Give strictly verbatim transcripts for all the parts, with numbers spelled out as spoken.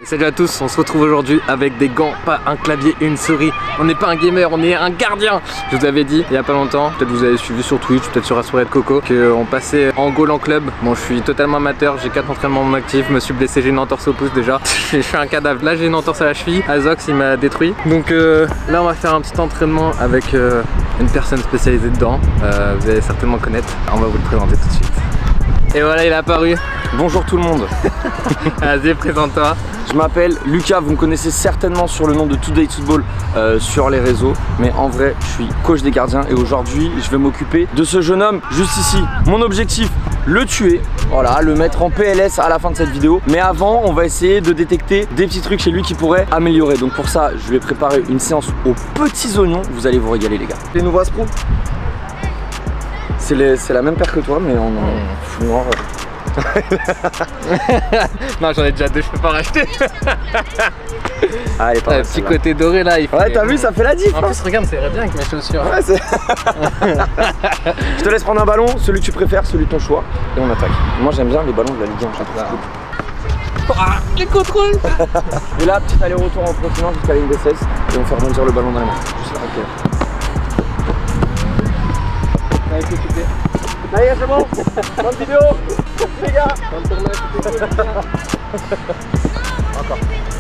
Salut à tous, on se retrouve aujourd'hui avec des gants, pas un clavier et une souris. On n'est pas un gamer, on est un gardien. Je vous avais dit il y a pas longtemps, peut-être vous avez suivi sur Twitch, peut-être sur la soirée de Coco, qu'on passait en goal en club. Bon, je suis totalement amateur, j'ai quatre entraînements non actifs, je me suis blessé, j'ai une entorse au pouce déjà. Je suis un cadavre. Là j'ai une entorse à la cheville, Azox il m'a détruit. Donc euh, là on va faire un petit entraînement avec euh, une personne spécialisée dedans. Euh, vous allez certainement connaître, on va vous le présenter tout de suite. Et voilà, il est apparu. Bonjour tout le monde. Vas-y, présente-toi. Je m'appelle Lucas, vous me connaissez certainement sur le nom de Today Football euh, sur les réseaux. Mais en vrai, je suis coach des gardiens et aujourd'hui, je vais m'occuper de ce jeune homme juste ici. Mon objectif, le tuer. Voilà, le mettre en P L S à la fin de cette vidéo. Mais avant, on va essayer de détecter des petits trucs chez lui qui pourraient améliorer. Donc pour ça, je vais préparer une séance aux petits oignons. Vous allez vous régaler les gars. Les nouveaux Aspro. C'est la même paire que toi, mais en fou noir. Non, j'en ai déjà deux, je peux pas racheter. Ah, elle est pas Le petit côté doré là, il fait... Ouais, t'as vu, ça fait la diff. En plus, regarde, ça irait bien avec mes chaussures. Ouais, c'est... Je te laisse prendre un ballon, celui que tu préfères, celui de ton choix, et on attaque. Moi, j'aime bien les ballons de la Ligue un, je trouve cool. Ah, les contrôles. Et là, petit aller-retour en continent jusqu'à la ligne des seize, et on fait rebondir le ballon dans les mains. Juste là, ok. Allez, s'occuper. Allez, c'est bon. Bonne vidéo. Les gars. Encore.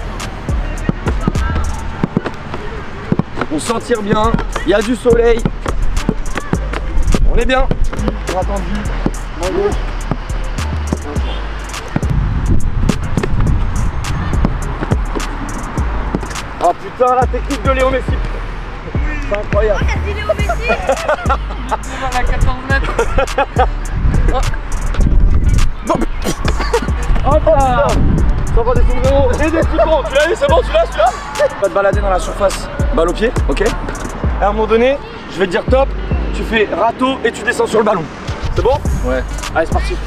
On s'en tire bien. Il y a du soleil. On est bien. On a attendu. Main gauche. Oh putain, la technique de Léo Messi. C'est incroyable. Oh, t'as dit Léo Messi. On va à quatorze mètres. Oh, oh putain. Ça va des sombreros et des petits. Tu l'as eu, c'est bon, tu l'as, tu l'as. Tu vas te balader dans la surface, balle au pied, ok. Et à un moment donné, je vais te dire top, tu fais râteau et tu descends sur le ballon. C'est bon? Ouais. Allez, c'est parti.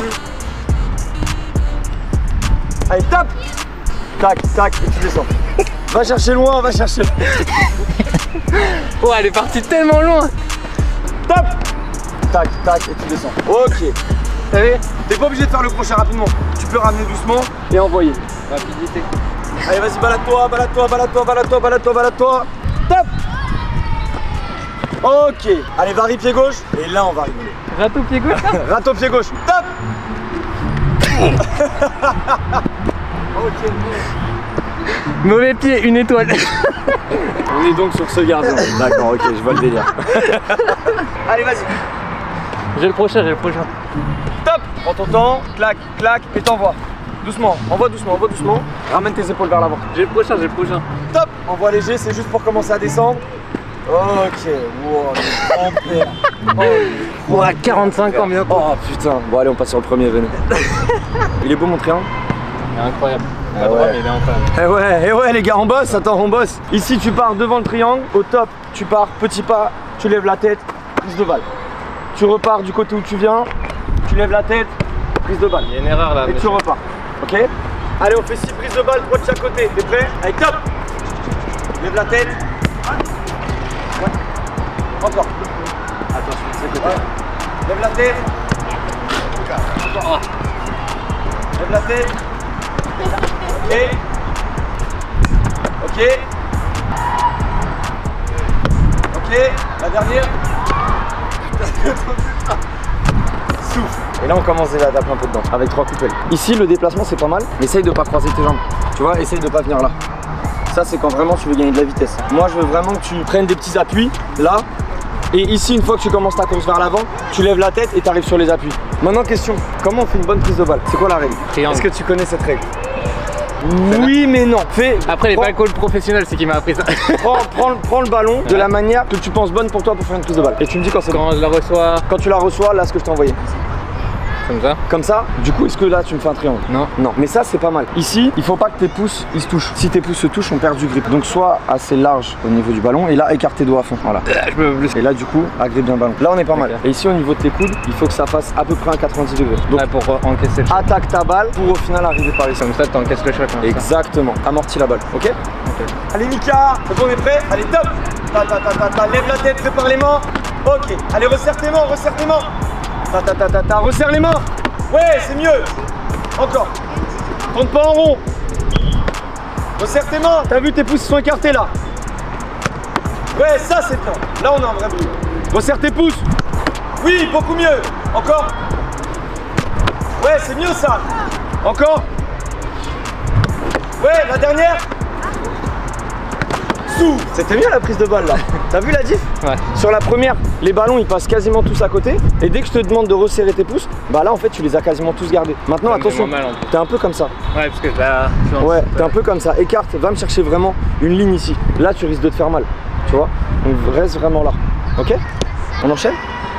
Allez, tape. Tac, tac, et tu descends. Va chercher loin, va chercher. Oh, elle est partie tellement loin. Top. Tac, tac, et tu descends. Ok. T'as vu? T'es pas obligé de faire le crochet rapidement. Tu peux ramener doucement et envoyer. Rapidité. Allez, vas-y, balade-toi, balade-toi, balade-toi, balade-toi, balade-toi, balade-toi. Top. Ok. Allez, varie pied gauche. Et là, on va rigoler. Râteau pied gauche. Râteau pied gauche. Top. Ok. Mauvais pied, une étoile. On est donc sur ce gardien. D'accord, ok, je vois le délire. Allez, vas-y. J'ai le prochain, j'ai le prochain. Top. Prends ton temps, clac, clac, et t'envoies. Doucement, envoie doucement, envoie doucement. Ramène tes épaules vers l'avant. J'ai le prochain, j'ai le prochain. Top. Envoie léger, c'est juste pour commencer à descendre. Ok, wow, grand-père. Oh, On a quarante-cinq ans bientôt. Oh putain, bon allez on passe sur le premier, venez. Il est beau mon triangle? Il est incroyable. Ah Pas droit, ouais. mais il est incroyable. Eh ouais, eh ouais les gars, on bosse, attends, on bosse. Ici tu pars devant le triangle, au top, tu pars, petit pas, tu lèves la tête, prise de balle. Tu repars du côté où tu viens, tu lèves la tête, prise de balle. Il y a une erreur là. Et tu repars, ok? Allez, on fait six prises de balle, trois de chaque côté, t'es prêt? Allez, top. Lève la tête. Ouais. Encore. Attention, c'est côté. Ouais. Lève la tête. Encore. Lève la tête. Ok. Ok. Ok. La dernière. Souffle. Et là on commence déjà à taper un peu dedans avec trois coupelles. Ici le déplacement c'est pas mal, mais essaye de pas croiser tes jambes. Tu vois, essaye de pas venir là. Ça c'est quand vraiment tu veux gagner de la vitesse. Moi je veux vraiment que tu prennes des petits appuis là. Et ici une fois que tu commences ta course vers l'avant, tu lèves la tête et tu arrives sur les appuis. Maintenant question, comment on fait une bonne prise de balle? C'est quoi la règle? Est-ce que tu connais cette règle? Oui mais non. Fais, Après les prends, balles professionnels c'est qui m'a appris ça. prends, prends, prends le ballon ouais. de la manière que tu penses bonne pour toi pour faire une prise de balle. Et tu me dis quand c'est bon. Quand je la reçois. Quand tu la reçois, là ce que je t'ai envoyé. Comme ça. Comme ça, du coup est-ce que là tu me fais un triangle? Non. Non, mais ça c'est pas mal. Ici, il faut pas que tes pouces ils se touchent. Si tes pouces se touchent, on perd du grip. Donc soit assez large au niveau du ballon et là écarte tes doigts à fond. Voilà. Je peux plus. Et là du coup, agrippe bien le ballon. Là on est pas mal. Okay. Et ici au niveau de tes coudes, il faut que ça fasse à peu près un quatre-vingt-dix degrés. Donc ouais, pour encaisser le shot. Attaque ta balle pour au final arriver par ici. Comme ça t'encaisses le shot. Hein, exactement. Amortis la balle, ok? Ok. Allez Mika, c'est bon, on est prêt? Allez top. Ta ta ta ta ta, lève la tête, prépare les mains. Ok. Allez resserre tes mains, resserre tes mains. Ta ta ta ta ta, resserre les mains. Ouais, c'est mieux. Encore. Tourne pas en rond. Resserre tes mains. T'as vu, tes pouces sont écartés là. Ouais, ça c'est bien. Là, on a un vrai bruit. Resserre tes pouces. Oui, beaucoup mieux. Encore. Ouais, c'est mieux ça. Encore. Ouais, la dernière. Sous. C'était bien la prise de balle là. T'as vu la diff? Ouais. Sur la première, les ballons ils passent quasiment tous à côté. Et dès que je te demande de resserrer tes pouces, bah là en fait tu les as quasiment tous gardés. Maintenant Ça attention, t'es un peu comme ça. Ouais, parce que là. Ouais, t'es un peu comme ça. Écarte, va me chercher vraiment une ligne ici. Là tu risques de te faire mal. Tu vois? Donc reste vraiment là. Ok? On enchaîne?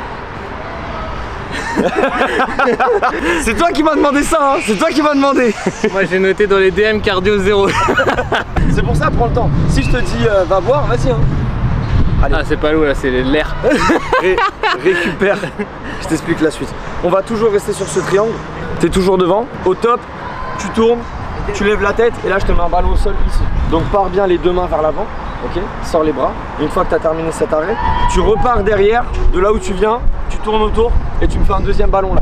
C'est toi qui m'as demandé ça, hein. C'est toi qui m'as demandé. Moi j'ai noté dans les D M cardio zéro. C'est pour ça, prends le temps. Si je te dis euh, va voir, vas-y hein. Allez. Ah c'est pas l'eau là, c'est l'air. Ré récupère. Je t'explique la suite. On va toujours rester sur ce triangle. T'es toujours devant. Au top, tu tournes, tu lèves la tête et là je te mets un ballon au sol ici. Donc pars bien les deux mains vers l'avant. Ok, sors les bras. Une fois que tu as terminé cet arrêt, tu repars derrière, de là où tu viens, tu tournes autour et tu me fais un deuxième ballon là.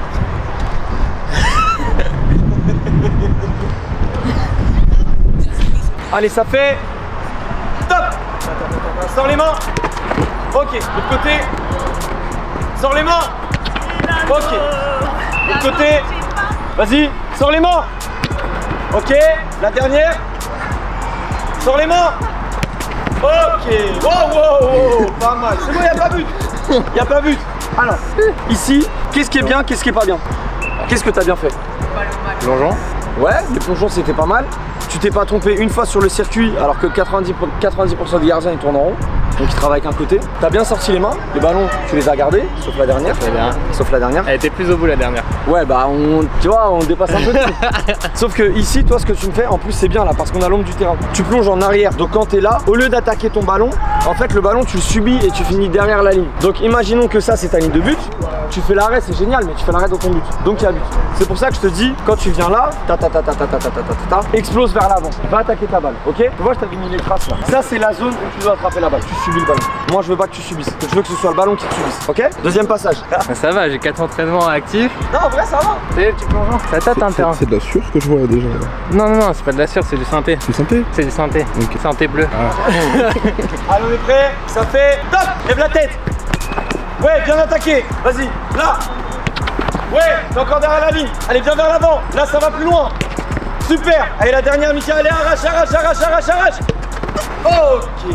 Allez, ça fait top. Sors les mains. Ok, de l'autre côté. Sors les mains. Ok. De l'autre côté. Vas-y, sors les mains. Ok, la dernière. Sors les mains. Ok, wow, wow, wow, pas mal. C'est bon, y'a pas but. Y'a pas but. Alors, ici, qu'est-ce qui est bien, qu'est-ce qui est pas bien? Qu'est-ce que t'as bien fait? Plongeon. Ouais, les plongeons c'était pas mal. Tu t'es pas trompé une fois sur le circuit alors que quatre-vingt-dix pour cent des gardiens ils tournent en rond. Donc ils travaillent avec un côté. T'as bien sorti les mains, les ballons tu les as gardés, sauf la dernière. Sauf la dernière. Sauf la dernière. Elle était plus au bout la dernière. Ouais bah on, tu vois, on dépasse un peu de tout. Sauf que ici, toi ce que tu me fais, en plus c'est bien là parce qu'on a l'ombre du terrain. Tu plonges en arrière, donc quand t'es là, au lieu d'attaquer ton ballon, en fait le ballon tu le subis et tu finis derrière la ligne. Donc imaginons que ça c'est ta ligne de but. Tu fais l'arrêt, c'est génial, mais tu fais l'arrêt dans ton but. Donc il y a but. C'est pour ça que je te dis, quand tu viens là, ta ta ta ta ta ta ta ta ta ta, explose vers l'avant. Va attaquer ta balle, ok? Tu vois, je t'avais mis les traces là. Ça c'est la zone où tu dois attraper la balle. Tu subis le ballon. Moi je veux pas que tu subisses. Je veux que ce soit le ballon qui te subisse, ok? Deuxième passage. Ça va, j'ai quatre entraînements actifs. Non, en vrai ça va. C'est les petits plongeons. Ça tâte un terrain. C'est de la sûre ce que je vois là déjà. Non, non, non, c'est pas de la sûre, c'est du synthé. C'est synthé? C'est du synthé. Okay. Synthé bleu. Ah. Allez, on est prêt. Ça fait top. Lève la tête. Ouais, bien attaqué. Vas-y, là. Ouais, t'es encore derrière la ligne. Allez, viens vers l'avant. Là, ça va plus loin. Super. Allez, la dernière, Mickaël. Allez, arrache, arrache, arrache, arrache, arrache. Ok.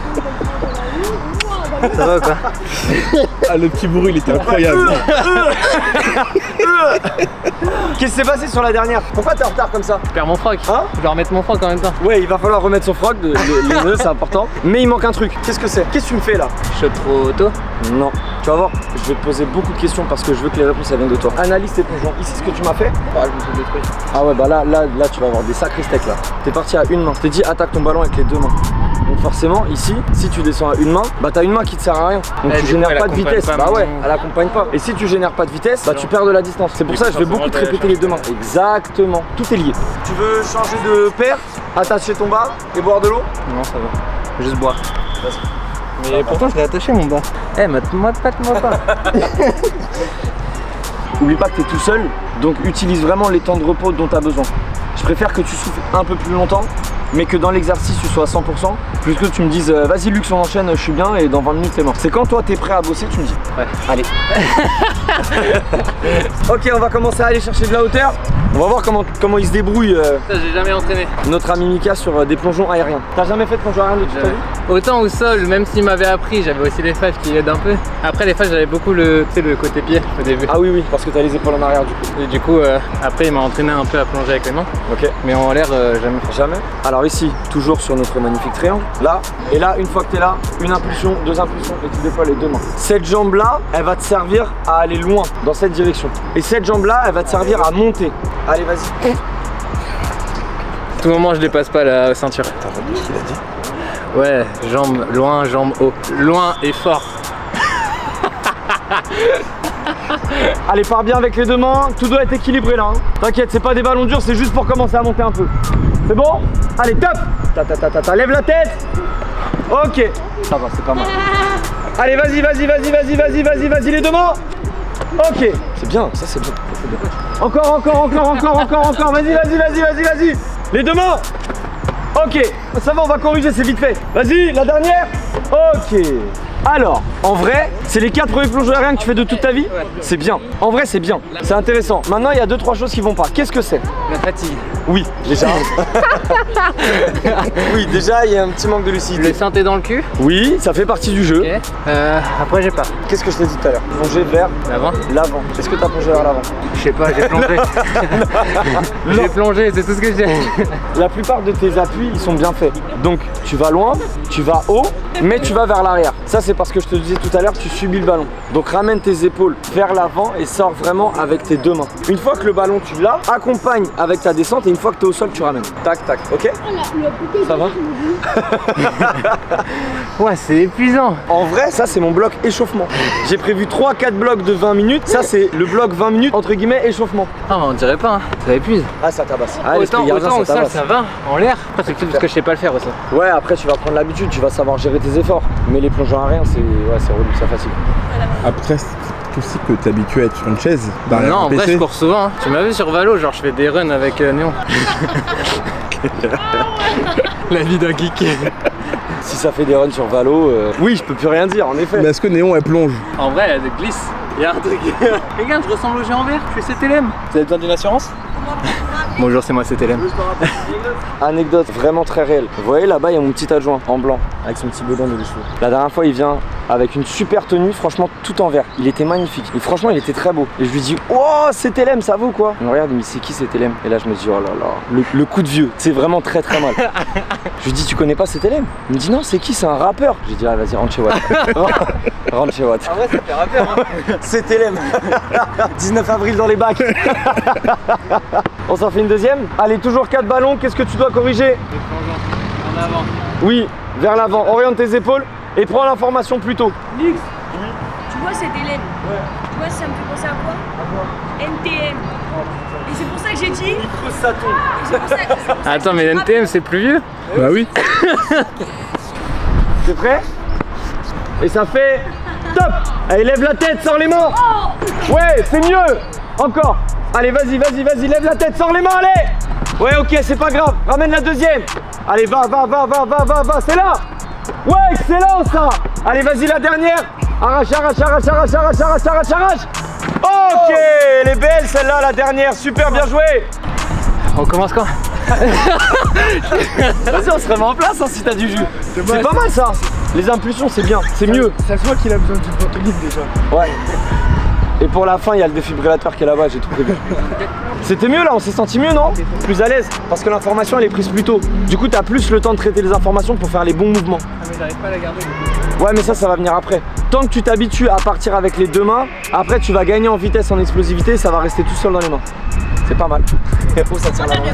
Ça va ou quoi? Ah, le petit bruit il était incroyable. Qu'est-ce qui s'est passé sur la dernière? Pourquoi t'es en retard comme ça? Je perds mon froc. Hein? Je dois remettre mon froc en même temps. Ouais, il va falloir remettre son froc, de, de, les nœuds, c'est important. Mais il manque un truc. Qu'est-ce que c'est? Qu'est-ce que tu me fais là? Je suis trop tôt. Non. Tu vas voir, je vais te poser beaucoup de questions parce que je veux que les réponses elles viennent de toi. Analyse tes plongeons. Ici, ce que tu m'as fait. Ah, je me suis détruit. Ah ouais, bah là, là, là, tu vas avoir des sacrés steaks là. T'es parti à une main. Je t'ai dit attaque ton ballon avec les deux mains. Donc forcément, ici, si tu descends à une main, bah t'as une main qui te sert à rien. Donc elle tu génères pas de accompagne vitesse. pas Bah mon... ouais, elle accompagne pas. Et si tu génères pas de vitesse, bah tu perds de la distance. C'est pour ça que je vais beaucoup te répéter les deux mains. Exactement. Tout est lié. Tu veux changer de paire, attacher ton bas et boire de l'eau? Non, ça va. Juste boire. Vas-y. Mais pourtant, je l'ai attaché mon bas. Eh, mate-moi pas, mate-moi pas. Oublie pas que tu es tout seul, donc utilise vraiment les temps de repos dont tu as besoin. Je préfère que tu souffles un peu plus longtemps, mais que dans l'exercice tu sois à cent pour cent, plus que tu me dises euh, vas-y Lux on enchaîne, je suis bien et dans vingt minutes c'est mort. C'est quand toi tu es prêt à bosser, tu me dis. Ouais. Allez. Ok, on va commencer à aller chercher de la hauteur. On va voir comment, comment il se débrouille euh, Ça, j'ai jamais entraîné. notre ami Mika sur euh, des plongeons aériens. T'as jamais fait de plongeon aérien de toute ta vie? Autant au sol, même s'il m'avait appris, j'avais aussi les faves qui aident un peu. Après les faves, j'avais beaucoup le, le côté pied au début. Ah oui oui, parce que t'as les épaules en arrière du coup. Et du coup, euh, après il m'a entraîné un peu à plonger avec les mains. Ok. Mais en l'air, euh, jamais fait. Jamais. Alors ici, toujours sur notre magnifique triangle, là, et là, une fois que tu es là, une impulsion, deux impulsions, et tu déploies les deux mains. Cette jambe-là, elle va te servir à aller loin, dans cette direction. Et cette jambe-là, elle va te servir à monter. Allez, vas-y. À tout moment, je dépasse pas la ceinture. T'as entendu ce qu'il a dit? Ouais, jambe loin, jambe haut. Loin et fort. Allez, pars bien avec les deux mains, tout doit être équilibré là. Hein. T'inquiète, c'est pas des ballons durs, c'est juste pour commencer à monter un peu. C'est bon? Allez, top. Ta ta ta ta ta, lève la tête. Ok. Ça va, c'est pas mal. Allez, vas-y, vas-y, vas-y, vas-y, vas-y, vas-y, vas-y, les deux mains. Ok. C'est bien, ça c'est bien. Encore, encore, encore, encore, encore, encore. Vas-y, vas-y, vas-y, vas-y, vas-y. Les deux mains. Ok, ça va, on va corriger, c'est vite fait. Vas-y, la dernière. Ok. Alors, en vrai, c'est les quatre premiers plongeons aériens que tu fais de toute ta vie. C'est bien. En vrai, c'est bien. C'est intéressant. Maintenant, il y a deux trois choses qui vont pas. Qu'est-ce que c'est? La fatigue. Oui, déjà. Oui, déjà, il y a un petit manque de lucidité. Le synthé dans le cul. Oui, ça fait partie du jeu. Ok. Euh, après, j'ai pas. Qu'est-ce que je t'ai dit tout à l'heure? Plonger vers L'avant. l'avant. Est-ce que tu as plongé vers l'avant? Je sais pas, j'ai plongé. J'ai plongé, c'est tout ce que j'ai. La plupart de tes appuis, ils sont bien faits. Donc, tu vas loin, tu vas haut, mais tu vas vers l'arrière. Ça, c'est parce que je te disais tout à l'heure, tu subis le ballon. Donc, ramène tes épaules vers l'avant et sors vraiment avec tes deux mains. Une fois que le ballon, tu l'as, accompagne avec ta descente et une fois que tu es au sol, tu ramènes. Tac, tac, ok? Ça va? Ouais, c'est épuisant. En vrai, ça, c'est mon bloc échauffement. J'ai prévu trois quatre blocs de vingt minutes. Ça, c'est le bloc vingt minutes, entre guillemets, échauffement. Ah, mais on dirait pas, hein. Ça épuise. Ah, ça tabasse. Ah, autant l'esprit gardien, autant au ça sol, tabasse. ça va en l'air. Après, c'est peut-être parce que je sais pas le faire aussi. Ouais, après, tu vas prendre l'habitude, tu vas savoir gérer tes efforts. Mais les plongeons aériens, c'est ouais, c'est relou, ça fatigue. Après, c'est aussi que t'es habitué à être sur une chaise. Non, en P C. vrai, je cours souvent. Hein. Tu m'as vu sur Valo, genre je fais des runs avec euh, Néon. La vie d'un geek. Si ça fait des runs sur Valo, euh, oui, je peux plus rien dire, en effet. Mais est-ce que Néon elle plonge? En vrai, elle glisse. Il y a un truc. Regarde, je ressemble au géant vert. Je fais C T L M. Vous avez besoin d'une assurance? Bonjour, c'est moi C T L M. Anecdote vraiment très réelle. Vous voyez là-bas, il y a mon petit adjoint en blanc avec son petit bedon de cheveux. La dernière fois, il vient avec une super tenue, franchement tout en vert. Il était magnifique. Et franchement, il était très beau. Et je lui dis, oh, C T L M, ça vaut quoi? Il me regarde, il me dit, c'est qui C T L M? Et là, je me dis, oh là là, le, le coup de vieux. C'est vraiment très très mal. Je lui dis, tu connais pas C T L M? Il me dit, non, c'est qui? C'est un rappeur. J'ai dit, ah, vas-y, rentre chez Watt. Rentre chez Watt. En vrai, ça fait rappeur. Hein. C T L M. dix-neuf avril dans les bacs. On s'en fait une deuxième? Allez, toujours quatre ballons. Qu'est-ce que tu dois corriger? En avant. Oui, vers l'avant. Oriente tes épaules et prends l'information plus tôt. Lix, tu vois cette Hélène, ouais. Tu vois ça me fait penser à quoi? À quoi? N T M. Et c'est pour ça que j'ai dit. Saton. Attends, mais N T M c'est plus vieux? Bah oui. T'es prêt? Et ça fait top. Allez, lève la tête, sors les mains. Oh, ouais, c'est mieux. Encore. Allez, vas-y, vas-y, vas-y, lève la tête, sors les mains, allez. Ouais, ok, c'est pas grave. Ramène la deuxième. Allez, va, va, va, va, va, va, va, c'est là. Ouais, excellent ça. Allez, vas-y, la dernière. Arrache, arrache, arrache, arrache, arrache, arrache, arrache, arrache. Ok, elle est belle celle-là, la dernière. Super, bien joué. On commence quand? Vas-y, on se remet en place hein, si t'as du jus. C'est pas mal ça. Les impulsions, c'est bien, c'est mieux. Ça se voit qu'il a besoin d'une protéine déjà. Ouais. Et pour la fin, il y a le défibrillateur qui est là-bas, j'ai tout prévu. C'était mieux là, on s'est senti mieux, non? Plus à l'aise, parce que l'information elle est prise plus tôt. Du coup, t'as plus le temps de traiter les informations pour faire les bons mouvements. Ah, mais j'arrive pas à la garder. Du coup. Ouais, mais ça, ça va venir après. Tant que tu t'habitues à partir avec les deux mains, après tu vas gagner en vitesse, en explosivité, ça va rester tout seul dans les mains. C'est pas mal. Oh, ça tire la langue.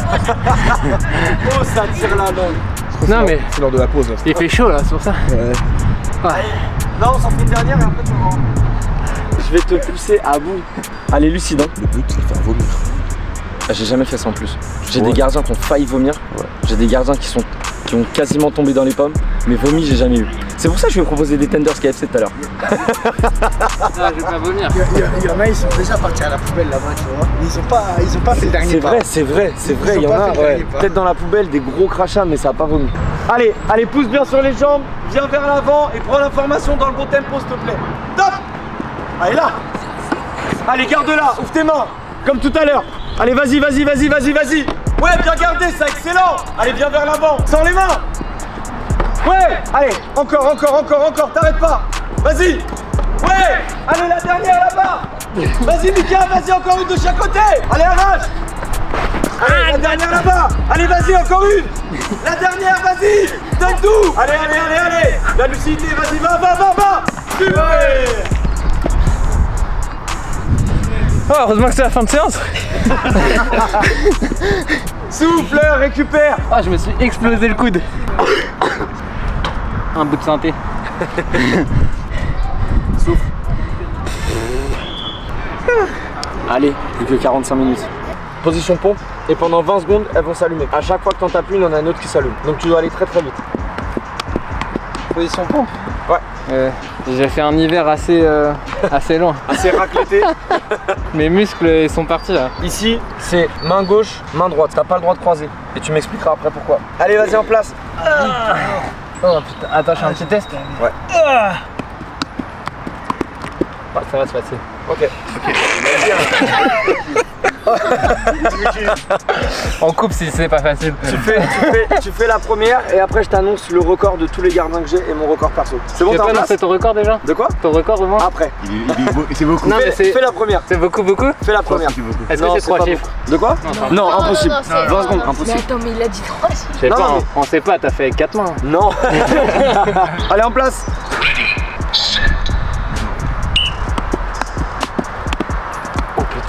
Oh, ça tire la langue. Non, mais c'est l'heure de la pause. Là. Il fait chaud là, c'est pour ça. Ouais. Ouais. Là, on s'en fait une dernière et après tu vas. Je vais te pousser à bout. Allez, lucide. Hein. Le but, c'est de faire vomir. Ah, j'ai jamais fait ça en plus. J'ai Ouais. des gardiens qui ont failli vomir. Ouais. J'ai des gardiens qui sont qui ont quasiment tombé dans les pommes, mais vomi, j'ai jamais eu. C'est pour ça que je vais proposer des tenders K F C tout à l'heure. Ah, je vais pas vomir. Il y, a, il y en a, ils sont déjà partis à la poubelle là-bas, tu vois. Ils ont pas, ils ont pas fait le dernier C'est pas. vrai, c'est vrai, c'est vrai. Ils Il y ont en pas a, fait le ouais. dernier pas. Peut-être dans la poubelle, des gros crachats, mais ça a pas vomi. Allez, allez, pousse bien sur les jambes, viens vers l'avant et prends l'information dans le bon tempo, s'il te plaît. Top. Allez là. Allez, garde-la, ouvre tes mains, comme tout à l'heure. Allez, vas-y, vas-y, vas-y, vas-y, vas-y. Ouais, bien gardé, ça, excellent. Allez, viens vers l'avant, sans les mains. Ouais, allez, encore, encore, encore, encore, t'arrêtes pas. Vas-y. Ouais, allez, la dernière là-bas. Vas-y, Mika, vas-y, encore une de chaque côté. Allez, arrache. Allez, la dernière là-bas. Allez, vas-y, encore une. La dernière, vas-y. Donne tout. Allez, allez, allez, allez. La lucidité, vas-y, va, va, va, va. Ouais. Oh, heureusement que c'est la fin de séance. Souffle, récupère. Ah, je me suis explosé le coude. Un bout de synthé. Souffle. Allez, plus que quarante-cinq minutes. Position pompe, et pendant vingt secondes, elles vont s'allumer. À chaque fois que tu tapes une, il y en a un autre qui s'allume. Donc tu dois aller très très vite. Position pompe. Ouais. Euh, J'ai fait un hiver assez, euh, assez long. Assez raclété. Mes muscles ils sont partis là. Ici, c'est main gauche, main droite. T'as pas le droit de croiser. Et tu m'expliqueras après pourquoi. Allez, vas-y en place. Oh putain, attends, je fais un petit test. Ouais. Ah, ça va se passer. Ok. On coupe si c'est pas facile. Tu fais, tu, fais, tu fais la première et après je t'annonce le record de tous les gardiens que j'ai et mon record perso. C'est bon, Tu t'es veux en pas place? lancer ton record déjà? De quoi? Ton record au moins? Après. Il est, il est beau- c'est beaucoup. Non, mais Fais, c'est fais la première. c'est beaucoup beaucoup? Fais la première. C'est beaucoup. Est-ce Non, que c'est trois pas chiffres? beaucoup. De quoi? Non, impossible. non, c'est- vingt secondes, Mais impossible. attends, mais il a dit trois chiffres. Je sais Non, pas, mais- on, on sait pas, t'as fait quatre mains. Non. Allez, en place. Oh putain.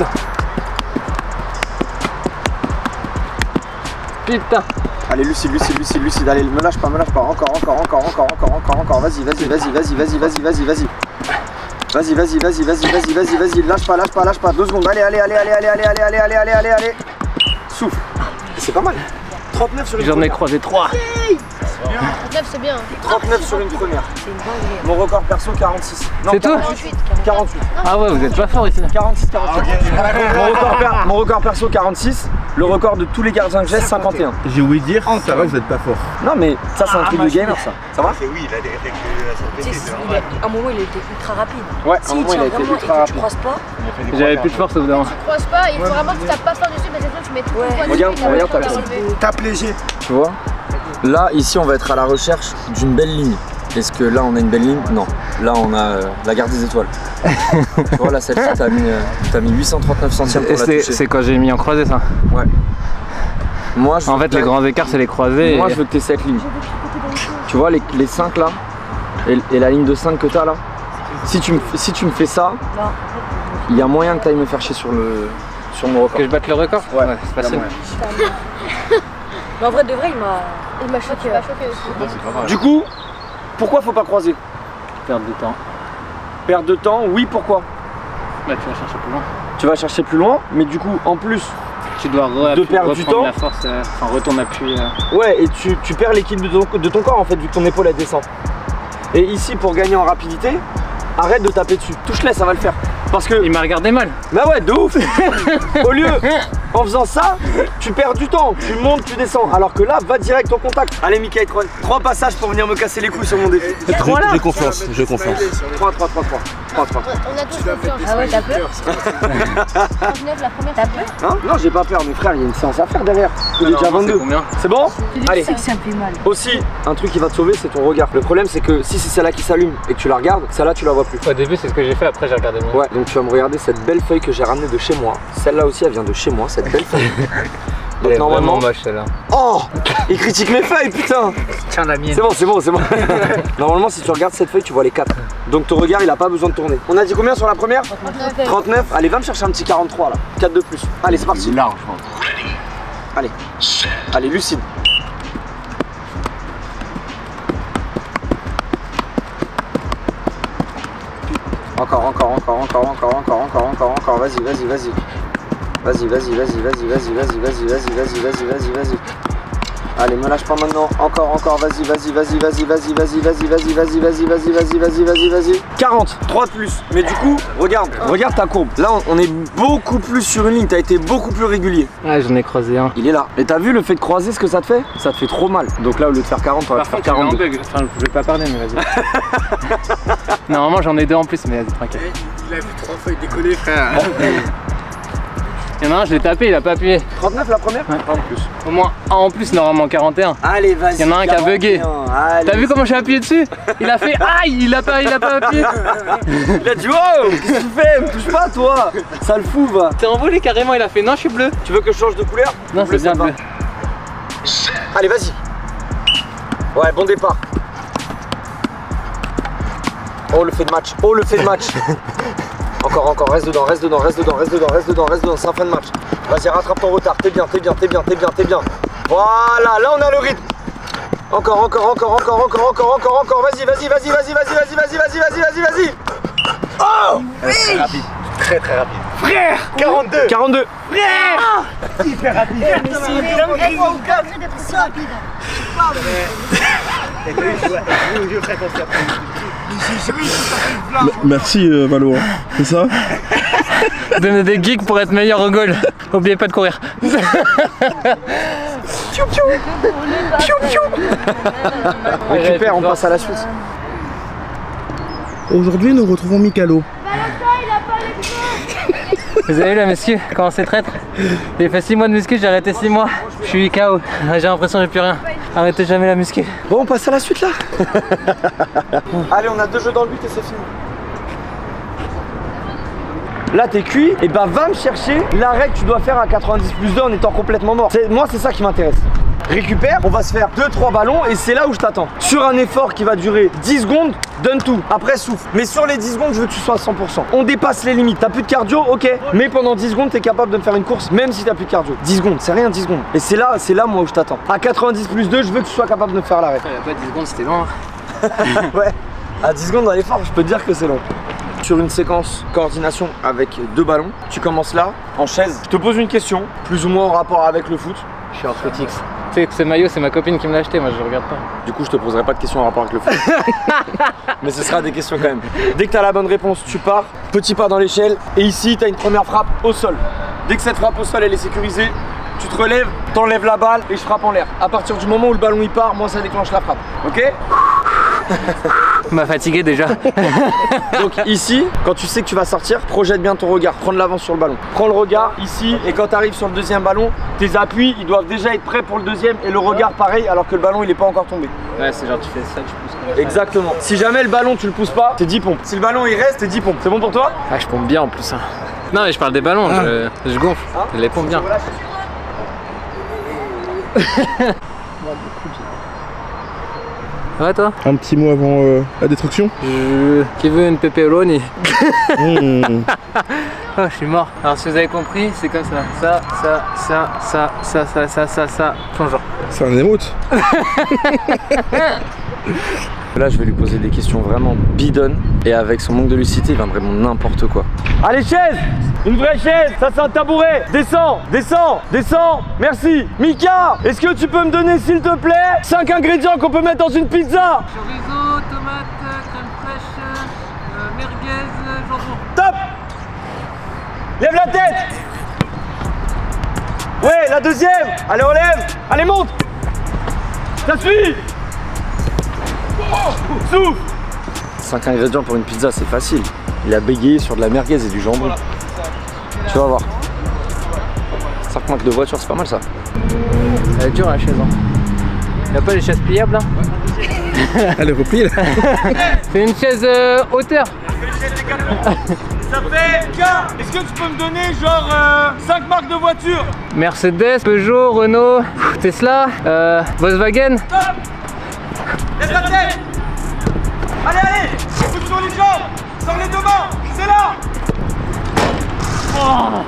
Putain. Allez, Lucide, Lucide, Lucide, Lucide. Allez, me lâche pas, me lâche pas. Encore, encore, encore, encore, encore, encore, encore. Vas-y, vas-y, vas-y, vas-y, vas-y, vas-y, vas-y, vas-y. Vas-y, vas-y, vas-y, vas-y, vas-y, vas-y, vas-y. Lâche pas, lâche pas, lâche pas. Deux secondes. Allez, allez, allez, allez, allez, allez, allez, allez, allez, allez, allez, allez. Souffle. C'est pas mal. trente-neuf sur une J'en ai première. croisé trois. trente-neuf, c'est bien. trente-neuf sur une première. C'est une dinguerie. Mon record perso, quarante-six. Non, C'est tout? quarante-huit. quarante-huit. Ah ouais, vous êtes pas fort ici. quarante-six, quarante-huit. Mon record, per- mon record perso, quarante-six. Le record de tous les gardiens que j'ai, cinquante et un. J'ai ouï dire, ça va, vous êtes pas fort. Non, mais ça, c'est un truc de gamer, ça. Ça va? Oui, il a des réflexes Tu sais, c'est- il a- à un moment, il était ultra rapide. Ouais, à un S'il moment, il tient a été vraiment et ultra que tu rapide. croises pas, J'avais plus de force au bout d'un moment. Croise pas, il faut vraiment que tu tapes pas fort dessus parce que sinon tu mets tout ton Ouais. poids dessus Regarde, et t'as regarde, pas le t'as temps le de relever. Tape léger. Tu vois? Là, ici, on va être à la recherche d'une belle ligne. Est-ce que là, on a une belle ligne? Non. Là, on a euh, la garde des étoiles. Tu vois, là, celle-ci, t'as mis, euh, t'as mis huit cent trente-neuf centièmes Et pour la c'est toucher. c'est quand j'ai mis en croisé ça. Ouais. Moi, je En veux fait, que les t'as- grands écarts, c'est les croisés. Moi, et- je veux que t'aies cette ligne. Tu vois, les, les cinq là, et, et la ligne de cinq que t'as là, si tu, me, si tu me fais ça, il y a moyen que t'ailles me faire chier sur, le, sur mon record. Que je batte le record? Ouais, c'est facile. mais en vrai, de vrai, il m'a. Il m'a choqué, il m'a choqué aussi. Du coup, pourquoi faut pas croiser? Perte de temps. Perte de temps, oui, pourquoi? Bah, tu vas chercher plus loin. Tu vas chercher plus loin, mais du coup, en plus, Tu dois re De perdre du reprendre temps. la force, euh, enfin retourne appui. euh. ouais, et tu, tu perds l'équilibre de ton, de ton corps en fait, vu que ton épaule elle descend. Et ici, pour gagner en rapidité, arrête de taper dessus. Touche-les, ça va le faire. Parce que. Il m'a regardé mal. Bah ouais, de ouf. Au lieu, en faisant ça, tu perds du temps. Tu montes, tu descends. Alors que là, va direct au contact. Allez, Mickaël, trois, trois passages pour venir me casser les couilles sur mon défi. J'ai j'ai confiance, j'ai confiance. trois, trois, trois, trois. trois, trois. On a tous confiance. Ah ouais, t'as peur? trente-neuf, la première, t'as peur? Hein non, j'ai pas peur, mes frères, il y a une séance à faire derrière. Il est déjà Alors, c'est vingt-deux. combien? C'est bon? Allez. C'est que ça me fait mal. Aussi, un truc qui va te sauver, c'est ton regard. Le problème, c'est que si c'est celle-là qui s'allume et que tu la regardes, celle-là, tu la vois plus. Au début, c'est ce que j'ai fait, après j'ai regardé moi. Ouais, donc tu vas me regarder cette belle feuille que j'ai ramenée de chez moi. Celle-là aussi, elle vient de chez moi, cette belle feuille. Elle est Donc normalement. vraiment moche celle-là. Oh, il critique mes feuilles, putain. Tiens la mienne. C'est bon, c'est bon, c'est bon. Normalement, si tu regardes cette feuille, tu vois les quatre. Donc ton regard, il a pas besoin de tourner. On a dit combien sur la première? trente-neuf. Allez, va me chercher un petit quarante-trois là. quatre de plus. Allez, c'est parti. Large. Allez. Allez, lucide. Encore, encore, encore, encore, encore, encore, encore, encore, encore. Vas-y, vas-y, vas-y. Vas-y, vas-y, vas-y, vas-y, vas-y, vas-y, vas-y, vas-y, vas-y, vas-y, vas-y, vas-y. Allez, me lâche pas maintenant. Encore, encore, vas-y, vas-y, vas-y, vas-y, vas-y, vas-y, vas-y, vas-y, vas-y, vas-y, vas-y, vas-y, vas-y, vas-y, vas-y. quarante, trois de plus. Mais du coup, regarde, regarde ta courbe. Là, on on est beaucoup plus sur une ligne. T'as été beaucoup plus régulier. Ouais, j'en ai croisé un. Il est là. Et t'as vu le fait de croiser ce que ça te fait? Ça te fait trop mal. Donc là, au lieu de faire quarante, on va te faire quarante-deux. Enfin, je vais pas parler, mais vas-y. Normalement, j'en ai deux en plus, mais vas-y, tranquille. Il a vu trois feuilles décoller, frère. Il y en a un, je l'ai tapé, il a pas appuyé. trente-neuf la première? Ouais. En plus. Au moins un en plus, normalement, quarante et un. Allez, vas-y. Il y en a un qui a bugué. Allez. T'as vu comment j'ai appuyé dessus? Il a fait aïe, il a pas, il a pas appuyé. Il a dit wow, qu'est-ce que tu fais? Me touche pas, toi. Ça le fout, va. T'es envolé carrément, il a fait non, je suis bleu. Tu veux que je change de couleur? Non, c'est bien ça bleu. va. Allez, vas-y. Ouais, bon départ. Oh, le fait de match. Oh, le fait de match. Encore, encore, reste dedans, reste dedans, reste dedans, reste dedans, reste dedans, reste dedans, c'est en fin de match. Vas-y, rattrape ton retard, t'es bien, t'es bien, t'es bien, t'es bien, t'es bien. Voilà, là on a le rythme. Encore, encore, encore, encore, encore, encore, encore, encore, vas-y, vas-y, vas-y, vas-y, vas-y, vas-y, vas-y, vas-y, vas-y, vas-y, vas-y. Oh Très rapide. Très très rapide. frère, quarante-deux. quarante-deux. Hyper rapide. Il faut encadrer d'être si rapide. Et t'as vu, je vois, je vois, frère, quand c'est après. Merci euh, Valo, hein. C'est ça? Donner des geeks pour être meilleur au goal. Oubliez pas de courir. Récupère, on passe à la suite. Aujourd'hui, nous retrouvons Mikalo. Vous avez vu la muscu, comment c'est traître? J'ai fait six mois de muscu, j'ai arrêté six mois. Je suis K O, j'ai l'impression que j'ai plus rien. Arrêtez jamais la muscu. Bon, on passe à la suite là. Allez, on a deux jeux dans le but et c'est fini. Là t'es cuit, et bah va me chercher l'arrêt que tu dois faire à quatre-vingt-dix plus deux en étant complètement mort. Moi c'est ça qui m'intéresse. Récupère, on va se faire deux trois ballons et c'est là où je t'attends. Sur un effort qui va durer dix secondes, donne tout, après souffle. Mais sur les dix secondes, je veux que tu sois à cent pour cent. On dépasse les limites, t'as plus de cardio, ok. Mais pendant dix secondes, t'es capable de me faire une course, même si t'as plus de cardio. dix secondes, c'est rien, dix secondes. Et c'est là, c'est là moi où je t'attends. À quatre-vingt-dix plus deux, je veux que tu sois capable de me faire l'arrêt. Il y a pas dix secondes, c'était long. Ouais, à dix secondes dans l'effort, je peux te dire que c'est long. Sur une séquence coordination avec deux ballons, tu commences là, en chaise. Je te pose une question, plus ou moins en rapport avec le foot. Je suis en footix. Tu sais que ce maillot, c'est ma copine qui me l'a acheté, moi je le regarde pas. Du coup, je te poserai pas de questions en rapport avec le foot. Mais ce sera des questions quand même. Dès que tu as la bonne réponse, tu pars, petit pas dans l'échelle. Et ici, tu as une première frappe au sol. Dès que cette frappe au sol, elle est sécurisée, tu te relèves, t'enlèves la balle et je frappe en l'air. À partir du moment où le ballon il part, moi ça déclenche la frappe. Ok? On m'a fatigué déjà. Donc ici, quand tu sais que tu vas sortir, projette bien ton regard, prends de l'avance sur le ballon. Prends le regard ici et quand tu arrives sur le deuxième ballon, tes appuis ils doivent déjà être prêts pour le deuxième et le regard pareil alors que le ballon il est pas encore tombé. Ouais, c'est genre tu fais ça, tu pousses comme ça. Exactement. Si jamais le ballon tu le pousses pas, t'es dix pompes. Si le ballon il reste, t'es dix pompes. C'est bon pour toi? Ah, je pompe bien en plus. Hein. Non, mais je parle des ballons, ah. je, je gonfle, hein, je les pompe bien. Ouais, toi? Un petit mot avant euh, la destruction. Je... Qui veut une pepperoni? Mmh. Oh, je suis mort. Alors si vous avez compris, c'est comme ça. Ça, ça, ça, ça, ça, ça, ça, ça, ça, plongeant. C'est un émote. Là, je vais lui poser des questions vraiment bidonnes et avec son manque de lucidité, il va me répondre n'importe quoi. Allez, chaise! Une vraie chaise! Ça, c'est un tabouret! Descends! Descends! Descends! Merci! Mika! Est-ce que tu peux me donner, s'il te plaît, cinq ingrédients qu'on peut mettre dans une pizza? Chorizo, tomate, crème fraîche, euh, merguez, jambon. Top! Lève la tête! Ouais, la deuxième! Allez, on lève! Allez, monte! Ça suit! Souffle! cinq ingrédients pour une pizza, c'est facile. Il a bégayé sur de la merguez et du jambon. Tu vas voir. cinq marques de voiture, c'est pas mal ça. Elle est dure la chaise. Hein. Y'a pas les chaises pliables là? Elle est replie là. C'est une chaise euh, hauteur. Ça fait K. Est-ce que tu peux me donner genre euh, cinq marques de voiture? Mercedes, Peugeot, Renault, Tesla, euh, Volkswagen. Stop! Lève la tête! Allez, allez! Pousse sur les jambes! Sors les deux mains! C'est là! Oh.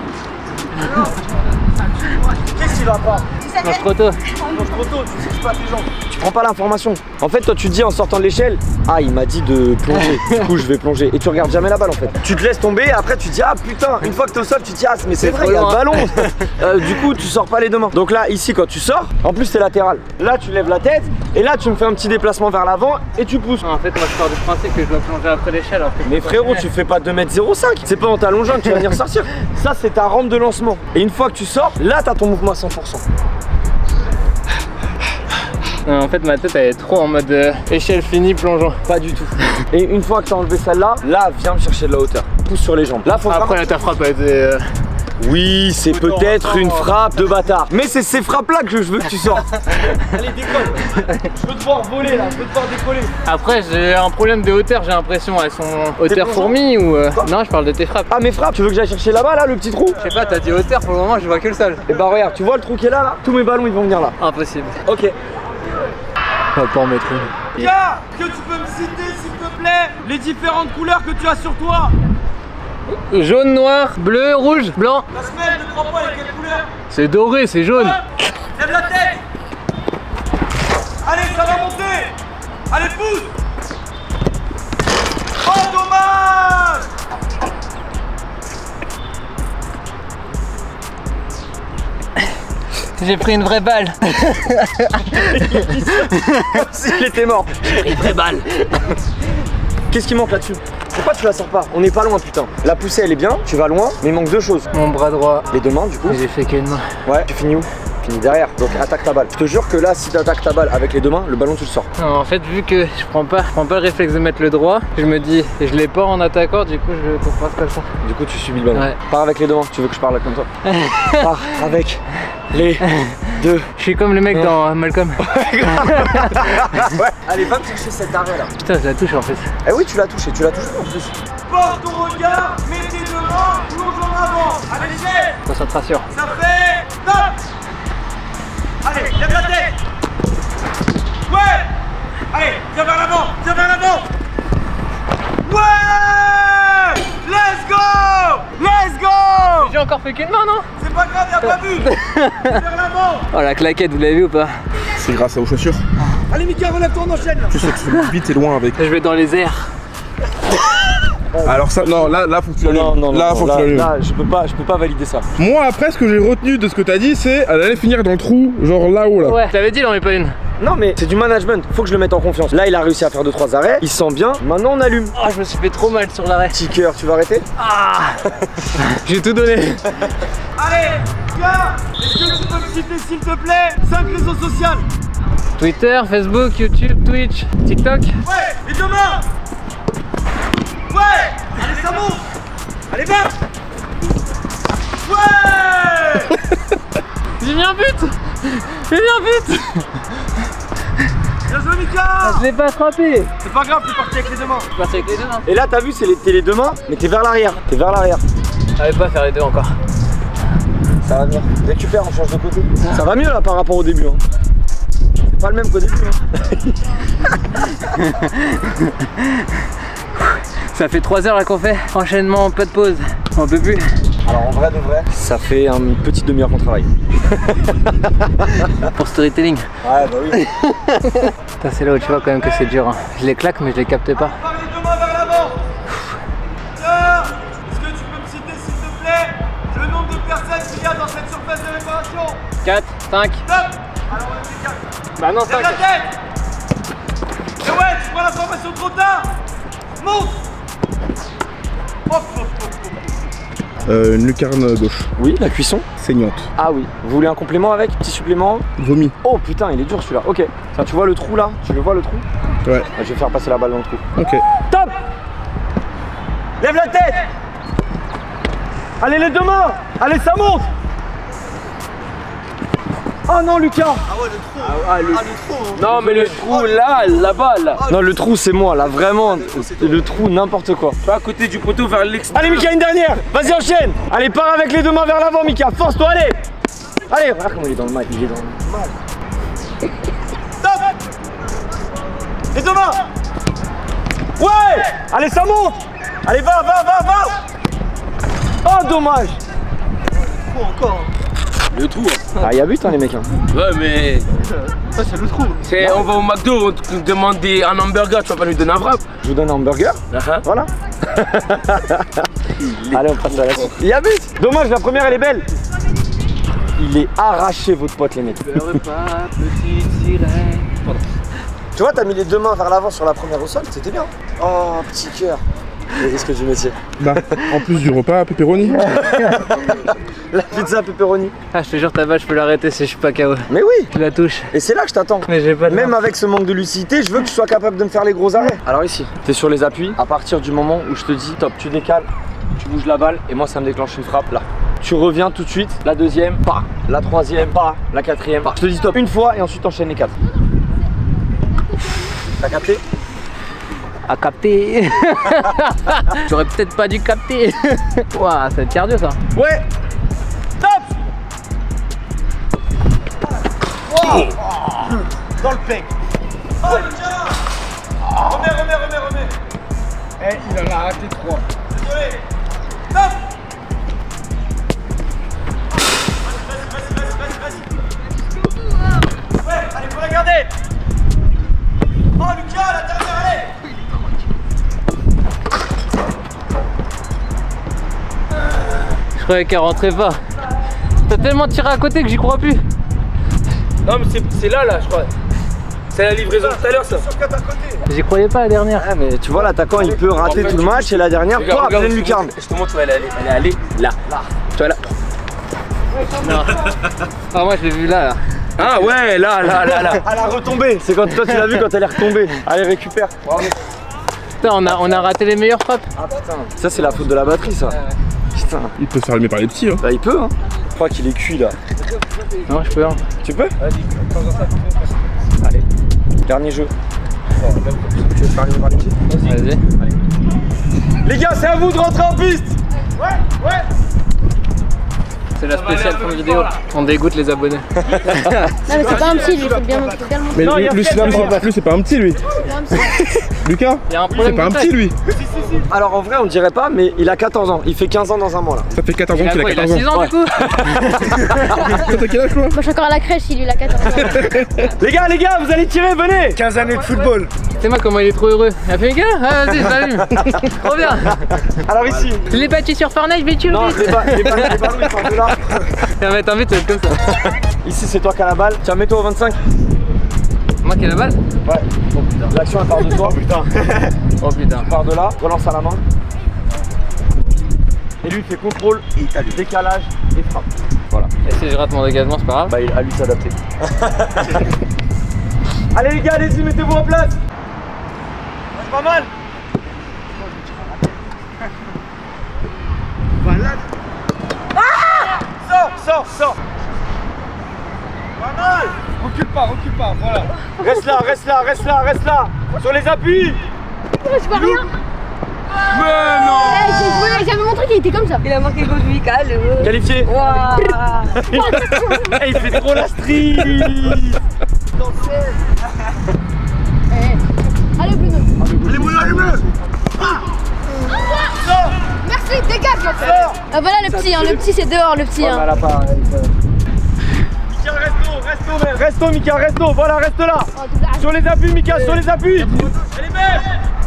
Qu'est-ce qu'il va pas? Non, trop tôt. Non, trop tôt, tu sais pas tes jambes. Tu prends pas l'information. En fait, toi, tu te dis en sortant de l'échelle, ah, il m'a dit de plonger. Du coup, je vais plonger. Et tu regardes jamais la balle en fait. Tu te laisses tomber, et après, tu te dis, ah putain, une fois que t'es au sol, tu te dis, ah, mais c'est vrai, il y a le ballon. euh, du coup, tu sors pas les deux mains. Donc là, ici, quand tu sors, en plus, c'est latéral. Là, tu lèves la tête, et là, tu me fais un petit déplacement vers l'avant, et tu pousses. En fait, moi, je pars du principe que je dois plonger après l'échelle. Mais frérot, tu fais pas deux mètres zéro cinq. C'est pas en t'allongeant que tu vas venir sortir. Ça, c'est ta rampe de lancement. Et une fois que tu sors, là, t'as ton mouvement à cent pour cent. En fait, ma tête elle est trop en mode euh, échelle finie, plongeant. Pas du tout. Et une fois que tu as enlevé celle-là, là, viens me chercher de la hauteur. Pousse sur les jambes. Là, faut Après, vraiment... là, ta frappe a été. Euh... Oui, c'est peut-être une frappe de bâtard. Mais c'est ces frappes-là que je veux que tu sortes. Allez, décolle. Je veux te voir voler là, je veux te voir décoller. Après, j'ai un problème de hauteur, j'ai l'impression. Elles sont hauteur fourmi ou. Euh... Non, je parle de tes frappes. Ah, mes frappes, tu veux que j'aille chercher là-bas, là, le petit trou? Je sais pas, t'as dit hauteur pour le moment, je vois que le sol. Et bah, regarde, tu vois le trou qui est là, là? Tous mes ballons, ils vont venir là. Impossible. Ok. On va pas en mettre une. Tiens, que tu peux me citer, s'il te plaît, les différentes couleurs que tu as sur toi? Jaune, noir, bleu, rouge, blanc. La semelle de trois points, elle est quelle couleur? C'est doré, c'est jaune. Lève la tête. Allez, ça va monter. Allez, pousse. Oh, dommage. J'ai pris une vraie balle. Comme s'il était mort. J'ai pris une vraie balle. Qu'est-ce qui manque là-dessus? Pourquoi tu la sors pas? On n'est pas loin, putain. La poussée, elle est bien, tu vas loin, mais il manque deux choses. Mon bras droit, Les deux mains, du coup. j'ai fait qu'une main. Ouais, tu finis où? Tu finis derrière. Donc attaque ta balle. Je te jure que là, si tu attaques ta balle avec les deux mains, le ballon, tu le sors. Non, en fait, vu que je prends pas, je prends pas le réflexe de mettre le droit, je me dis, et je l'ai pas en attaquant, du coup, je comprends comme ça. Du coup, tu subis le ballon. Ouais. Pars avec les deux mains. Tu veux que je parle comme toi? Pars avec les deux. Je suis comme le mec dans euh, Malcolm. Ouais. Allez, va me chercher cet arrêt là. Putain, je la touche en fait. Eh oui, tu l'as touché, tu l'as touché en plus. Porte ton regard, mettez devant, plonge en avant. Allez, j'ai. Concentration. Ça fait. Stop. Allez, lève la tête. Ouais. Allez, viens vers l'avant, viens vers l'avant. Ouais. Let's go. Let's go. J'ai encore fait qu'une main, non? C'est pas grave, y'a pas vu. Vers l'avant. Oh la claquette, vous l'avez vu ou pas? C'est grâce aux chaussures. Allez, Mika, relève-toi, on enchaîne là. Tu sautes vite et loin avec. Je vais dans les airs. Alors ça, non, là, là faut que tu l'allumes. Non, non, non, là, non, faut que là, tu l'allumes. là, je peux pas, je peux pas valider ça. Moi, après, ce que j'ai retenu de ce que t'as dit, c'est elle allait finir dans le trou, genre là-haut, là. Ouais, t'avais dit, il en met pas une. Non, mais c'est du management. Faut que je le mette en confiance. Là, il a réussi à faire deux trois arrêts. Il se sent bien. Maintenant, on allume. Ah, je me suis fait trop mal sur l'arrêt. Petit cœur, tu vas arrêter? Ah. J'ai tout donné. Allez, Mika, est-ce que tu peux me citer, s'il te plaît, cinq réseaux sociaux? Twitter, Facebook, YouTube, Twitch, TikTok. Ouais, et demain. Ouais. Allez, ça monte. Allez, va. Ouais. J'ai mis un but. J'ai mis un but. Bien joué, Mika. Je l'ai pas frappé. C'est pas grave, t'es parti avec les deux mains. Je suis parti avec les deux mains. Et là, t'as vu, c'est les, t'es les deux mains, mais t'es vers l'arrière. T'es vers l'arrière. J'arrive pas à faire les deux encore. Ça va venir. Récupère, on change de côté. Ça va mieux là par rapport au début. Hein. C'est pas le même qu'au début. Hein. Ça fait trois heures là qu'on fait. Enchaînement, pas de pause. On peut plus. Alors en vrai de vrai, ça fait une petite demi-heure qu'on travaille. Pour storytelling. Ouais, bah oui. Putain, c'est là où tu vois quand même que c'est dur. Hein. Je les claque, mais je les capte pas. Par les deux mains vers l'avant. Tiens, est-ce que tu peux me citer, s'il te plaît, le nombre de personnes qu'il y a dans cette surface de réparation? quatre, cinq. Stop. Alors on est quatre. Bah non, Lève la cinq. tête. Et ouais, tu prends la formation trop tard. Monte. Hop, hop, hop, hop. Euh, une lucarne gauche, Oui, la cuisson. saignante. Ah oui. Vous voulez un complément avec? Petit supplément? Vomi. Oh putain, il est dur celui-là. Ok. Tiens, tu vois le trou là? Tu le vois le trou? Ouais. Je vais faire passer la balle dans le trou. Ok. Top. Lève la tête. Allez les deux mains. Allez, ça monte. Oh non, Lucas. Ah ouais, le trou. Ah, le, trou. Non mais le trou là, là-bas là. Non, le trou c'est moi là, vraiment. Le trou n'importe quoi. Pas à côté du poteau vers l'extérieur. Allez Mika, une dernière. Vas-y, enchaîne. Allez, pars avec les deux mains vers l'avant, Mika. Force-toi, allez. Allez, regarde comment il est dans le mal. Il est dans le mal. Stop. Les deux mains. Ouais. Allez, ça monte. Allez, va, va, va, va. Oh, dommage. Trou encore. Le trou. Ah, y'a but hein les mecs. Hein. Ouais, mais. Ça, c'est le trou. C'est, on va au McDo, on te demande des- un hamburger, tu vas pas lui donner un wrap. Je vous donne un hamburger. Uh-huh. Voilà. Allez, on passe à la suite. Y'a but. Dommage, la première elle est belle. Il est arraché votre pote les mecs. Pleure pas, petite sirène. Pardon. Tu vois, t'as mis les deux mains vers l'avant sur la première au sol, c'était bien. Oh, petit cœur. Le risque du métier. Bah, en plus du repas, pepperoni. La pizza pepperoni. Ah, je te jure, ta balle, je peux l'arrêter si je suis pas K O. Mais oui. Tu la touches. Et c'est là que je t'attends. Mais j'ai pas de Même main. avec ce manque de lucidité, je veux que tu sois capable de me faire les gros arrêts. Alors ici, t'es sur les appuis. À partir du moment où je te dis top, tu décales, tu bouges la balle et moi ça me déclenche une frappe là. Tu reviens tout de suite, la deuxième, pas. La troisième, pas. La quatrième, pas. Je te dis stop une fois et ensuite t'enchaînes les quatre. T'as capté? À capter. J'aurais peut-être pas dû capter. Ouah, ça va être cardio ça. Ouais. Stop. Dans le pec. Oh, Lucas. Remets, remets, remets, remets. Eh, il en a raté trois. Désolé. Stop. Vas-y, vas-y, vas-y, vas-y, vas-y. Ouais, allez, faut la garder. Oh, Lucas, la dernière, allez. Je croyais qu'elle rentrait pas. T'as tellement tiré à côté que j'y crois plus. Non, mais c'est, c'est là, là, je crois. C'est la livraison tout à l'heure ça. J'y croyais pas la dernière. Ouais, mais tu vois, l'attaquant il peut rater tout le match et la dernière, Regarde, toi, regarde, pleine je te lucarne. montre- Je te montre où elle est allée. Elle est allée là. Là. Tu vois là. Non. Ah, moi je l'ai vu là, là. Ah ouais, là, là, là, là. Elle a retombé, c'est quand toi tu l'as vu quand elle est retombée. Allez, récupère. Putain, on a, on a raté les meilleures frappes. Ah putain, ça c'est la faute de la batterie ça. Putain, Il peut se faire allumer par les petits, hein. bah il peut hein. Je crois qu'il est cuit là. Non, je peux. Hein. Tu peux? Allez, dernier jeu. Tu veux te faire allumer par les pieds? Vas-y. Les gars, c'est à vous de rentrer en piste. C'est la spéciale fin vidéo. On dégoûte les abonnés. Non, mais c'est pas un petit, lui, faut bien, faut bien le montrer. Mais Non, lui, il y a lui, Fiat, c'est il y a- lui, c'est pas un petit lui. C'est pas un petit. Lucas, Il y a un c'est problème pas un de petit taille. lui. Alors en vrai on dirait pas, mais il a quatorze ans. Il fait quinze ans dans un mois là. Ça fait quatorze Il ans a qu'il a quoi, il a quatorze six ans. ans du coup. Toi, t'as quel âge toi? Moi, je suis encore à la crèche, il lui, il a quatorze ans. Les gars, les gars, vous allez tirer, venez. quinze années de football. C'est moi comment il est trop heureux. Il a fait les gars, ah, vas-y, je l'allume. Trop bien. Alors ici. Je l'ai battu sur Fortnite, je vais tuer le Non, but. les, ba les, ba les ballons ils partent de là. Ça va être un but, ça va être comme ça. Ici c'est toi qui as la balle. Tiens, mets-toi au vingt-cinq. Moi qui ai la balle. Ouais. L'action elle part de toi. Putain. Oh putain. Part de là, relance à la main. Et lui il fait contrôle, décalage et frappe. Voilà. Et si je rate mon dégagement, c'est pas grave. Bah il a lui s'adapter. Allez les gars, allez-y, mettez-vous en place. C'est pas mal. Voilà. Ah, sors, sors, sors. Pas mal. Recule pas, recule pas, voilà. Reste là, reste là, reste là, reste là. Sur les appuis. Je vois rien. Mais non. Eh, j'ai joué, j'avais montré qu'il était comme ça. Il a marqué goal du Mika, le. Qualifié. Waouh. Eh, il fait trop la street. Eh. Allez, Bruno. Allez, Bruno, allez, Bruno. Sors. Merci, dégage. Sors. Ah, voilà le petit, hein. Le petit, c'est dehors, le petit. Ouais, Hein. mais elle a pas. Mika, resto, resto, mais resto, Mika, resto. Voilà, reste là. Oh, doublage. Sur les appuis, Mika, sur les appuis. Elle est belle.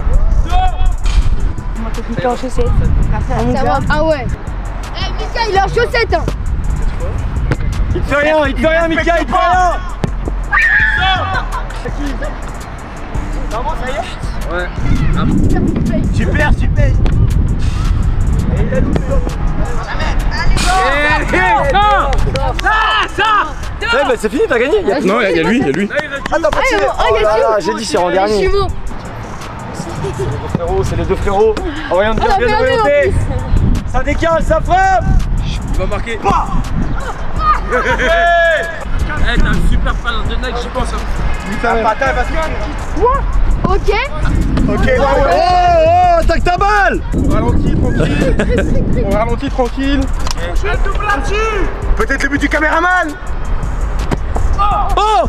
Mika en chaussettes. Ça va. Ah ouais. Eh, Mika, il est en chaussettes. Hein. Il te fait rien, il te fait rien, Mika, il te fait rien. Sors. Vraiment, ça y est. Ouais. Super, super. Et il a loupé l'autre. Eh, eh, non. Ouais, bah c'est fini, t'as gagné. Y a- Non, il y, a lui, il y a lui. Attends, pas tiré. oh, Oh il y a là là, Jumeau. j'ai dit c'est en Les dernier. jumeaux. Frérot, c'est les deux frérots. Oriente On bien, a bien perdu, orienté. Ça décale, ça frappe. Il va marquer. Eh, t'as un super palin de Nike, j'y pense. Putain, patin, elle va se faire. Ok. Ok, ouais, Oh, ouais. oh, attaque ta balle. On ralentit tranquille. On ralentit tranquille. Peut-être le but du caméraman. Oh.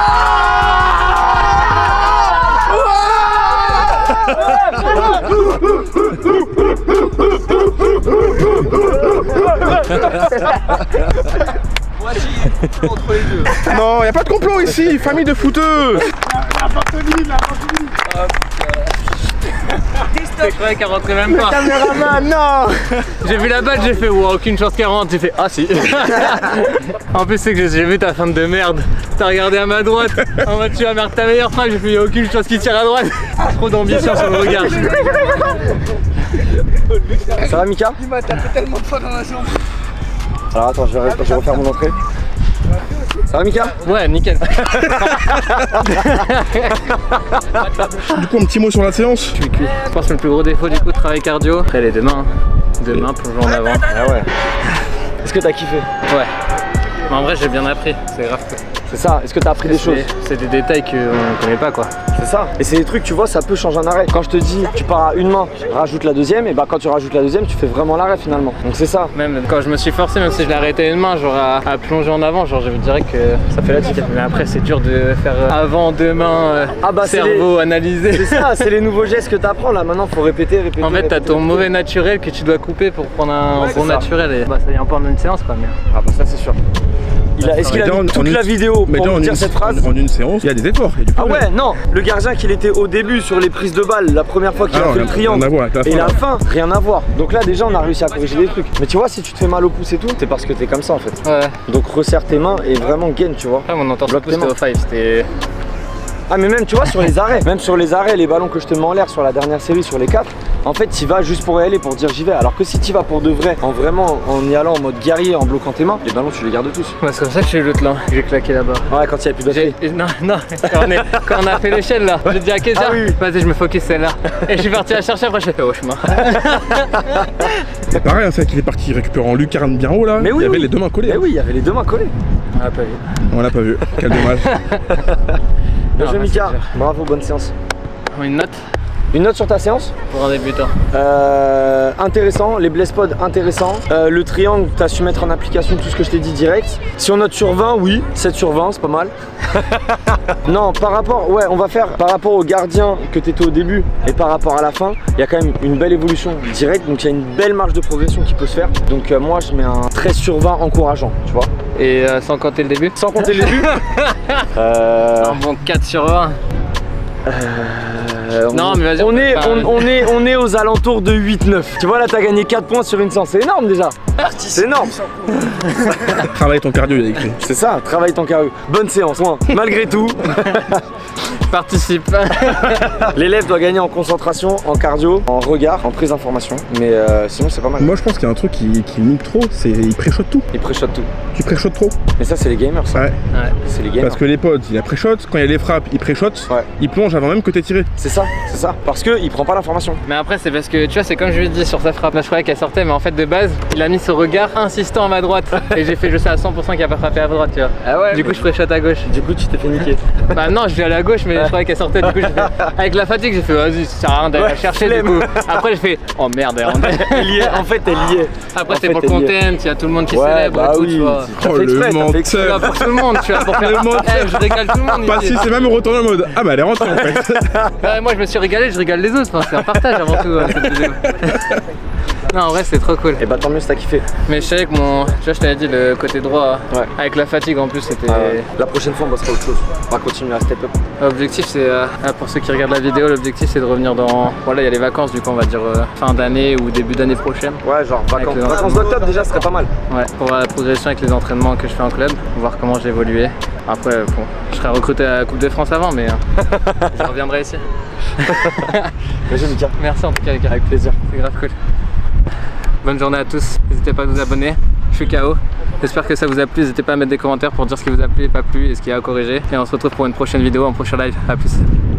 Entre les deux. Non, y a pas de complot ici, famille de footeux. Je croyais qu'elle rentrait même pas. Caméraman, non. J'ai vu la balle, j'ai fait wow, aucune chance qu'elle rentre. J'ai fait ah si. En plus, c'est que j'ai vu ta fin de merde. T'as regardé à ma droite. En mode tu vas mettre ta meilleure frappe. J'ai fait y a aucune chance qu'il tire à droite. Trop d'ambition sur le regard. Ça va, Mika? Il m'a tapé tellement de fois dans la jambe. Alors attends, je vais, je vais refaire mon entrée. Ça va, Mika? Ouais, nickel. Du coup, un petit mot sur la séance. Je suis cuit. Je pense que le plus gros défaut du coup, travail cardio. Après les deux mains. Deux mains plongeons en avant. Ah ouais. Est-ce que t'as kiffé? Ouais. Mais en vrai, j'ai bien appris. C'est grave. C'est ça, est-ce que t'as appris des choses? C'est c'est des détails qu'on connaît pas quoi. C'est ça. Et c'est des trucs, tu vois, ça peut changer un arrêt. Quand je te dis, tu pars à une main, rajoute la deuxième, et bah quand tu rajoutes la deuxième, tu fais vraiment l'arrêt finalement. Donc c'est ça. Même quand je me suis forcé, même si je l'ai arrêté à une main, genre à, à plonger en avant, genre je vous dirais que ça fait la différence. Mais après, c'est dur de faire avant, deux mains, euh, Ah bah, c'est cerveau, C'est analyser. ça, c'est les nouveaux gestes que t'apprends là. Maintenant, faut répéter, répéter. En fait, t'as répéter, ton répéter. mauvais naturel que tu dois couper pour prendre un Ouais, bon c'est ça. naturel. Et bah, ça y est un peu en une séance quoi. Mais... Ah bah ça, c'est sûr. Il a- Est-ce qu'il a Mais mis dans- toute en une- la vidéo Mais pour dans nous en dire une, cette phrase? en une séance, il y a des efforts. il y a du Ah progrès. ouais, non, le gardien qu'il était au début sur les prises de balles, la première fois qu'il Ah a non, fait le rien- triangle, rien à voir avec la et fin, la là. fin, rien à voir. Donc là déjà on a réussi à corriger des trucs. Mais tu vois, si tu te fais mal au pouce et tout, c'est parce que t'es comme ça en fait. Ouais. Donc resserre tes mains et vraiment gain, tu vois. Après, mon entorse Bloque pouce tes c'était mains. au five, c'était. Ah mais même tu vois sur les arrêts, même sur les arrêts, les ballons que je te mets en l'air sur la dernière série, sur les quatre, en fait tu vas juste pour y aller, pour dire j'y vais. Alors que si tu vas pour de vrai, en vraiment en y allant en mode guerrier, en bloquant tes mains, les ballons tu les gardes tous. Ouais, c'est comme ça que j'ai eu l'autre là, j'ai claqué là-bas. Ouais, quand il y a plus de batterie. Non, non, quand on, est, quand on a fait l'échelle là, j'ai dit à Kézia, Ah, oui, oui. vas-y je me focus celle-là. Et je suis parti la chercher, après j'ai fait oh chemin. Pareil, c'est vrai qu'il est parti récupérer en lucarne bien haut là. Mais oui, il y avait oui. les deux mains collées. Mais oui, il y avait les deux mains collées. On l'a pas vu. On l'a pas vu, quel dommage. Bien joué bah, Mika, c'est clair. bravo, bonne séance. Une note Une note sur ta séance? pour un débutant. Euh, intéressant, les bless pods intéressants. Euh, le triangle, tu as su mettre en application tout ce que je t'ai dit direct. Si on note sur vingt, oui, sept sur vingt, c'est pas mal. Non, par rapport, ouais, on va faire par rapport au gardien que tu étais au début et par rapport à la fin, il y a quand même une belle évolution directe, donc il y a une belle marge de progression qui peut se faire. Donc euh, moi je mets un treize sur vingt encourageant, tu vois. Et euh, sans compter le début? Sans compter le début. euh... Un bon quatre sur vingt. Euh, Non, on, mais vas-y, on, on est, peut pas- on, on, est, on est aux alentours de huit neuf. Tu vois là, t'as gagné quatre points sur une séance, c'est énorme déjà. C'est énorme. Travaille ton cardio, il a écrit. C'est ça, travaille ton cardio. Bonne séance, point. Malgré tout. Participe. L'élève doit gagner en concentration, en cardio, en regard, en prise d'information. Mais euh, sinon c'est pas mal. Moi je pense qu'il y a un truc qui, qui nique trop, c'est il préshot tout. Il pré-shot tout. Tu préshot trop. Mais ça c'est les gamers ça. Ouais. Ouais. C'est les gamers. Parce que les pods, il a préshot, quand il y a les frappes, il préshot, Ouais. il plonge avant même que t'aies tiré. C'est ça, c'est ça. Parce que il prend pas l'information. Mais après c'est parce que tu vois c'est comme je lui ai dit sur sa frappe. Là je croyais qu'elle sortait mais en fait de base il a mis ce regard insistant à ma droite. Et j'ai fait je sais à cent pour cent qu'il a pas frappé à droite tu vois. Ah ouais. Du coup je préchote à gauche. Du coup tu t'es fait niquer. Bah non je vais aller à gauche mais je croyais qu'elle sortait. Du coup j'ai fait avec la fatigue j'ai fait vas-y ça sert à rien d'aller Ouais, la chercher flemme. du coup. Après j'ai fait oh merde. Elle y est, en fait elle y est. Après En c'est fait, pour le elle y est. content, il y a tout le monde qui Ouais, célèbre bah et tout oui. tu vois. T'as Oh fait le exprès, t'as fait exprès. Tu vois, pour tout le monde tu vois pour faire. Le menteur. Eh, je régale tout le monde Pas ici. si c'est même retourné en mode ah bah elle est rentrée en fait. Ouais, moi je me suis régalé, je régale les autres, enfin, c'est un partage avant tout hein, cette vidéo. Non en vrai c'est trop cool. Et bah tant mieux si t'as kiffé. Mais je savais que mon, tu vois je t'avais dit le côté droit Ouais. avec la fatigue en plus c'était... Ah ouais. La prochaine fois on bossera autre chose. On va continuer à step up. L'objectif c'est, euh, pour ceux qui regardent la vidéo, l'objectif c'est de revenir dans... Voilà il y a les vacances du coup on va dire euh, fin d'année ou début d'année prochaine. Ouais genre vacances, Avec les vacances entraînements. d'octobre déjà ce serait pas mal. Ouais, pour voir la progression avec les entraînements que je fais en club, voir comment j'ai évolué. Après bon, je serai recruté à la Coupe de France avant mais euh, je reviendrai ici. Bien joué Mika. Merci en tout cas les gars. Avec plaisir. C'est grave cool. Bonne journée à tous, n'hésitez pas à vous abonner, je suis K O. J'espère que ça vous a plu, n'hésitez pas à mettre des commentaires pour dire ce qui vous a plu et pas plu et ce qu'il y a à corriger. Et on se retrouve pour une prochaine vidéo, un prochain live, à plus.